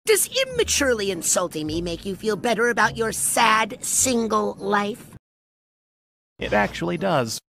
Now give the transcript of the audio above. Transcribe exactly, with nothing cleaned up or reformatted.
Does immaturely insulting me make you feel better about your sad, single life? It actually does.